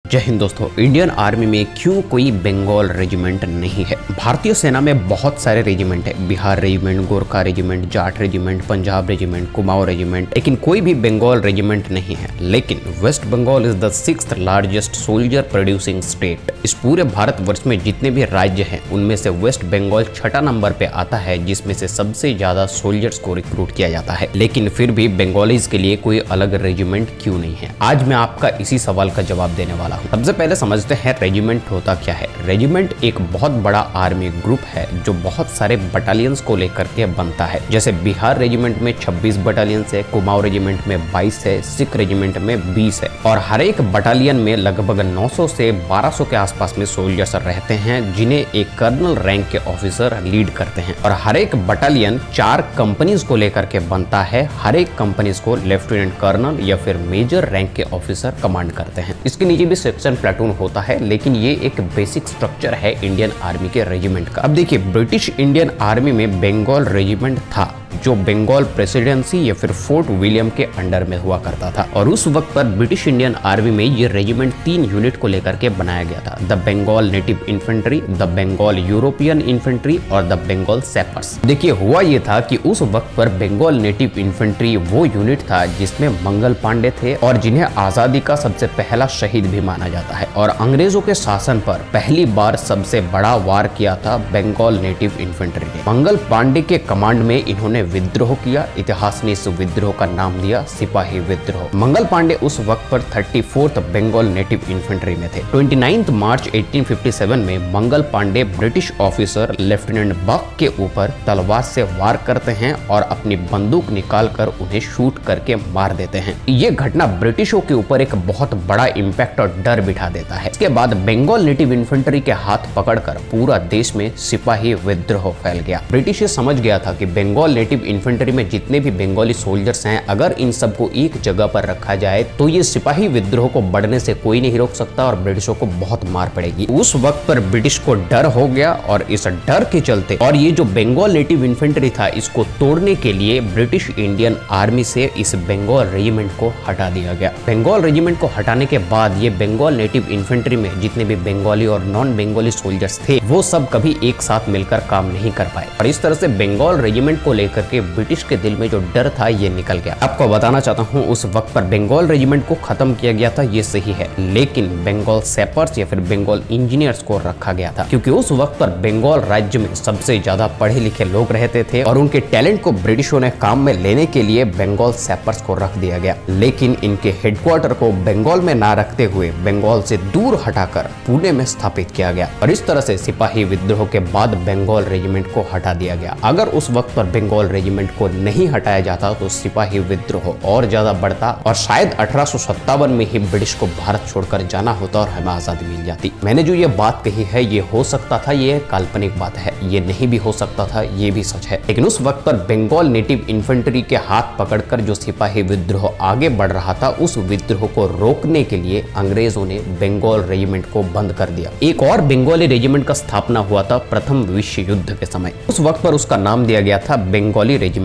जय हिंद दोस्तों। Indian army में क्यों कोई बंगाल रेजिमेंट नहीं है? भारतीय सेना में बहुत सारे रेजिमेंट है, Bihar regiment, Gorkha regiment, Jat regiment, Punjab regiment, Kumaon regiment, लेकिन कोई भी बंगाल रेजिमेंट नहीं है। लेकिन west Bengal is the 6th largest soldier producing state. इस पूरे भारतवर्ष में जितने भी राज्य हैं उनमें से वेस्ट बंगाल 6ठा नंबर पे आता है, जिसमें से सबसे ज्यादा सोल्जर्स को रिक्रूट किया जाता है। लेकिन फिर भी बंगालीज के लिए कोई अलग रेजिमेंट क्यों नहीं है? आज मैं आपका इसी सवाल का जवाब देने वाला हूँ। सबसे पहले समझते हैं रेजिमेंट होता क्या है। रेजिमेंट एक बहुत बड़ा आर्मी ग्रुप है जो बहुत सारे बटालियंस को लेकर के बनता है। जैसे बिहार रेजिमेंट में 26 बटालियंस है, कुमाऊं रेजिमेंट में 22 है, सिख रेजिमेंट में 20 है और हर एक बटालियन में लगभग 900 से 1200 के आसपास में सोल्जर्स रहते हैं, जिन्हें एक कर्नल रैंक के ऑफिसर लीड करते हैं। और हर एक बटालियन 4 कंपनीज को लेकर के बनता है। हर एक कंपनीज को लेफ्टिनेंट कर्नल या फिर मेजर रैंक के ऑफिसर कमांड करते हैं। इसके नीचे भी सेक्शन प्लाटून होता है, लेकिन ये एक बेसिक स्ट्रक्चर है इंडियन आर्मी के रेजिमेंट का। अब देखिए, ब्रिटिश इंडियन आर्मी में बंगाल रेजिमेंट था जो बंगाल प्रेसिडेंसी या फिर फोर्ट विलियम के अंडर में हुआ करता था। और उस वक्त पर ब्रिटिश इंडियन आर्मी में ये रेजिमेंट 3 यूनिट को लेकर के बनाया गया था, the Bengal native infantry, the Bengal European infantry और द बंगाल सैपर्स। देखिए, हुआ ये था कि उस वक्त पर बंगाल नेटिव इन्फेंट्री वो यूनिट था जिसमें मंगल पांडे थे और जिन्हें आजादी का सबसे पहला शहीद भी माना जाता है। और अंग्रेजों के शासन पर पहली बार सबसे बड़ा वार किया था बंगाल नेटिव इन्फेंट्री ने। मंगल पांडे के कमांड में इन्होंने विद्रोह किया। इतिहास ने इस विद्रोह का नाम दिया सिपाही विद्रोह। मंगल पांडे उस वक्त पर 34th बंगाल नेटिव इन्फेंट्री में थे। 29 मार्च 1857 में Mangal Pandey British officer lieutenant Baugh के ऊपर तलवार से वार करते हैं और अपनी बंदूक निकालकर उन्हें शूट करके मार देते हैं। ये घटना ब्रिटिशों के ऊपर एक बहुत बड़ा इम्पैक्ट और डर बिठा देता है। इसके बाद बंगाल नेटिव इन्फेंट्री के हाथ पकड़कर पूरा देश में सिपाही विद्रोह फैल गया। ब्रिटिश समझ गया था कि बंगाल नेटिव इन्फेंट्री में जितने भी बंगाली सोल्जर्स हैं, अगर इन सबको एक जगह पर रखा जाए तो ये सिपाही विद्रोह को बढ़ने से कोई नहीं रोक सकता और ब्रिटिशों को बहुत मार पड़ेगी। उस वक्त पर ब्रिटिश को डर हो गया और इस डर के चलते और ये जो बंगाल नेटिव इन्फेंट्री था, इसको तोड़ने के लिए ब्रिटिश इंडियन आर्मी से इस बंगाल रेजिमेंट को हटा दिया गया। बंगाल रेजिमेंट को हटाने के बाद ये बंगाल नेटिव इन्फेंट्री में जितने भी बंगाली और नॉन बंगाली सोल्जर्स थे, वो सब कभी एक साथ मिलकर काम नहीं कर पाए और इस तरह से बंगाल रेजिमेंट को लेकर के ब्रिटिश के दिल में जो डर था ये निकल गया। आपको बताना चाहता हूँ, उस वक्त पर बंगाल रेजिमेंट को खत्म किया गया था, ये सही है, लेकिन बंगाल सैपर्स या फिर बंगाल इंजीनियर्स को रखा गया था, क्योंकि उस वक्त पर बंगाल राज्य में सबसे ज्यादा पढ़े लिखे लोग रहते थे और उनके टैलेंट को ब्रिटिशों ने काम में लेने के लिए बंगाल सैपर्स को रख दिया गया। लेकिन इनके हेडक्वार्टर को बंगाल में ना रखते हुए बंगाल से दूर हटाकर पुणे में स्थापित किया गया और इस तरह से सिपाही विद्रोह के बाद बंगाल रेजिमेंट को हटा दिया गया। अगर उस वक्त पर बंगाल रेजिमेंट को नहीं हटाया जाता तो सिपाही विद्रोह और ज्यादा बढ़ता और शायद 1857 में ही ब्रिटिश को भारत छोड़कर जाना होता और हमें आजादी मिल जाती। मैंने जो ये बात कही है, ये हो सकता था, ये काल्पनिक बात है, ये नहीं भी हो सकता था, ये भी सच है। लेकिन उस वक्त पर बंगाल नेटिव इन्फेंट्री के हाथ पकड़कर जो सिपाही विद्रोह आगे बढ़ रहा था, उस विद्रोह को रोकने के लिए अंग्रेजों ने बंगाल रेजिमेंट को बंद कर दिया। एक और बंगाली रेजिमेंट का स्थापना हुआ था प्रथम विश्व युद्ध के समय। उस वक्त पर उसका नाम दिया गया था Bengali regiment,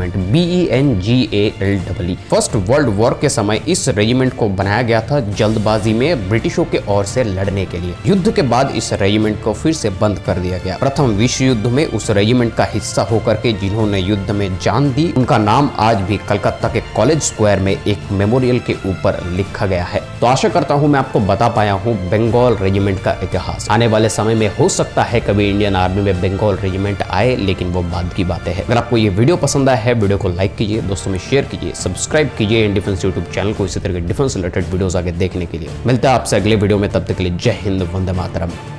BENGALEE। First world war के समय इस रेजिमेंट को बनाया गया था जल्दबाजी में ब्रिटिशों के ओर से लड़ने के लिए। युद्ध के बाद इस रेजिमेंट को फिर से बंद कर दिया गया। प्रथम विश्व युद्ध में उस रेजिमेंट का हिस्सा होकर के जिन्होंने युद्ध में जान दी, उनका नाम आज भी कलकत्ता के कॉलेज स्क्वायर में एक मेमोरियल के ऊपर लिखा गया है। तो आशा करता हूँ मैं आपको बता पाया हूँ बंगाल रेजिमेंट का इतिहास। आने वाले समय में हो सकता है कभी इंडियन आर्मी में बंगाल रेजिमेंट आए, लेकिन वो बाद की बातें हैं। अगर आपको ये वीडियो पसंद आया है, वीडियो को लाइक कीजिए, दोस्तों में शेयर कीजिए, सब्सक्राइब कीजिए इंडियन डिफेंस यूट्यूब चैनल को इसी तरह के डिफेंस रिलेटेड वीडियोस आगे देखने के लिए। मिलता है आपसे अगले वीडियो में, तब तक के लिए जय हिंद, वंदे मातरम।